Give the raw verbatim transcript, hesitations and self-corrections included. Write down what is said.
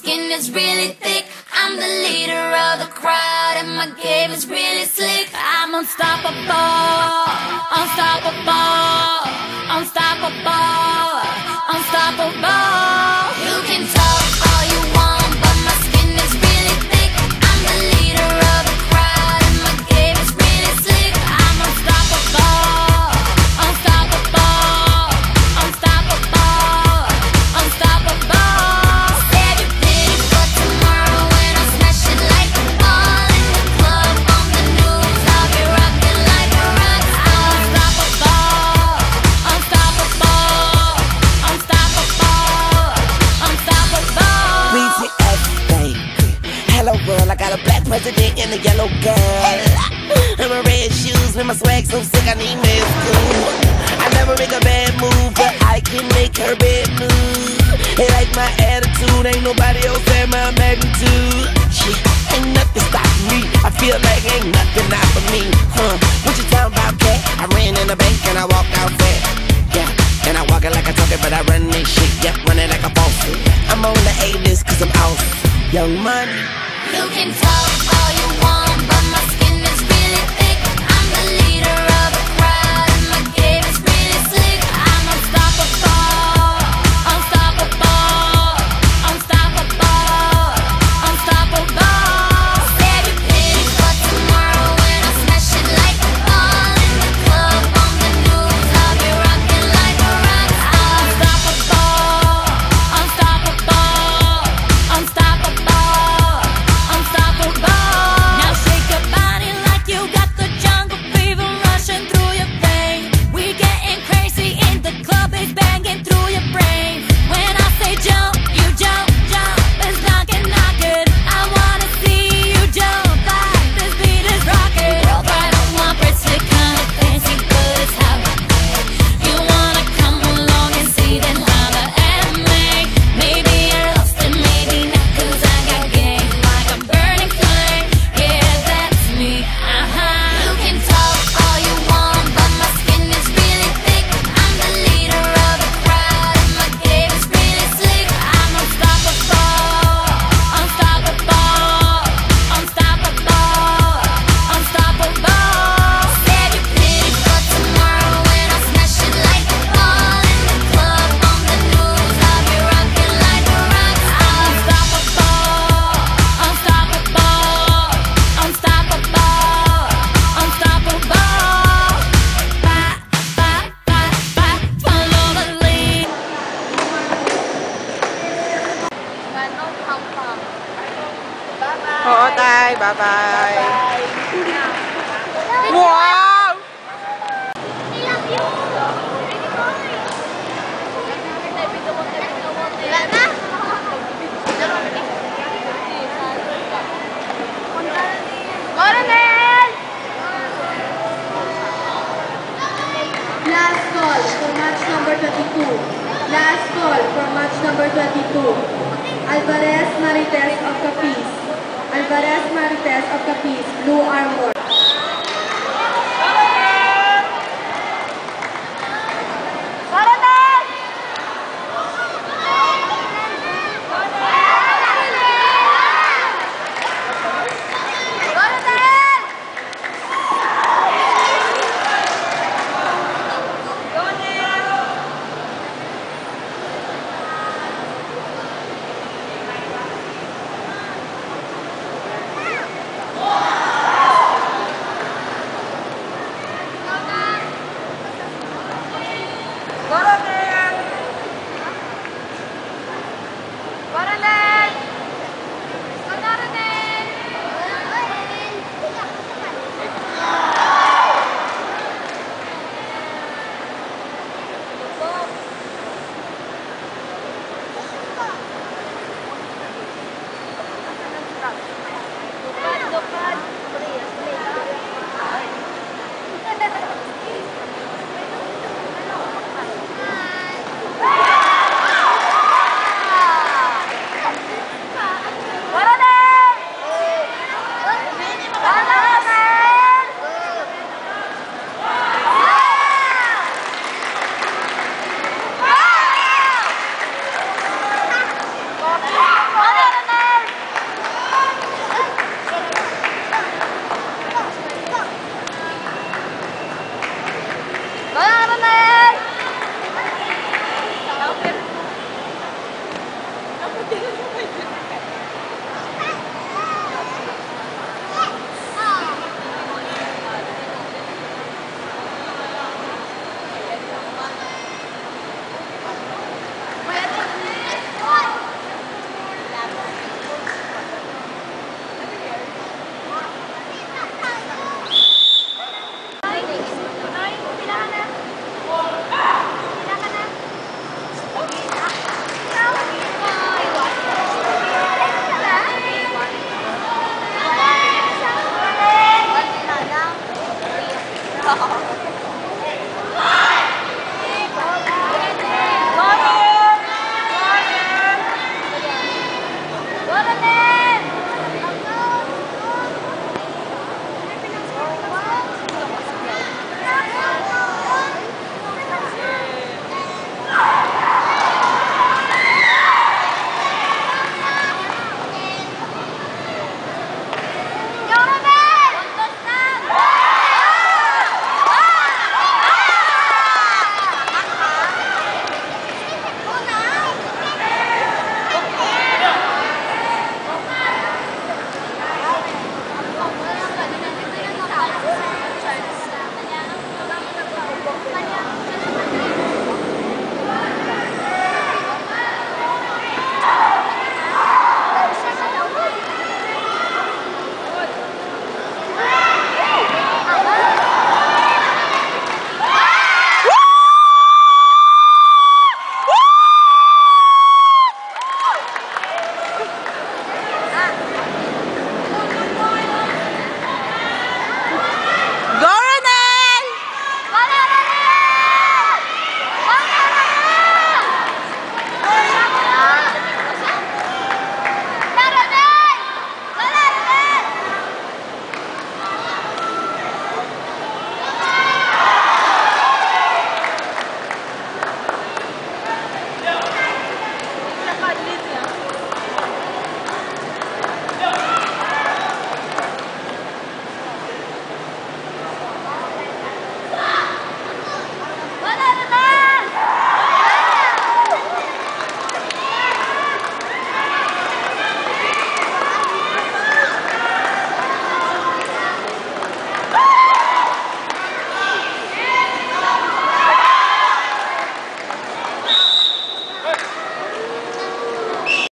skin is really thick. I'm the leader of the crowd and my game is really slick. I'm unstoppable, unstoppable, unstoppable, unstoppable. You can talk all you want, but my skin is really thick. I'm the leader of the crowd and my game is really slick. I'm unstoppable, unstoppable, unstoppable, unstoppable. Save your pity for tomorrow when I smash it like a ball in the club. On the news, I'll be rocking like a rock star. Unstoppable, unstoppable, unstoppable, unstoppable. Weezy F, baby. Hello world, I got a black president and a yellow girl. And my red shoes with my swag so sick I need mess too. I never make a bad move, but I can make her bad move. They like my attitude, ain't nobody else at my magnitude. Shit, ain't nothing stopping me. I feel like ain't nothing out for me. Huh? What you talking about, cat? I ran in the bank and I walked out fast. Yeah, and I walk it like I talk it, but I run this shit. Yep, run it like a boss. I'm on the A-list cause I'm awesome. Young Money. You can talk all you want, but my skin is really thick. I'm the leader of the crowd and my game is really slick. I'm unstoppable, unstoppable, unstoppable, unstoppable. Save your pity for tomorrow when I smash it like a ball in the club. On the news, I'll be rocking like a rock star. Unstoppable, unstoppable, unstoppable, unstoppable. Now shake your body like you got the jungle fever rushing through your veins. We getting crazy in the club, it's banging through your brain. When I say jump, you jump, jump, it's knocking, knocking. I wanna see you jump like this beat is rocking. Girl, I don't want pretty kind of fancy, but it's how you wanna come along and see, then holler at me. Maybe you're lost and maybe not, cause I got game like a burning flame. Yeah, that's me, uh-huh. You can talk all you want, but my skin is really thick. I'm the leader of the crowd and my game is really slick. I'm unstoppable, unstoppable, unstoppable, unstoppable. Save your pity for tomorrow when I smash it like a ball in the club. On the news, I'll be rocking like a rock star. Unstoppable, unstoppable, unstoppable, unstoppable. Ba, ba, ba, ba, follow the lead. Oo, tay. Bye-bye. Wow! Last call for match number twenty-two. Last call for match number twenty-two. Alvarez Marites of Capiz. Alvarez Marites of Capiz, blue armor.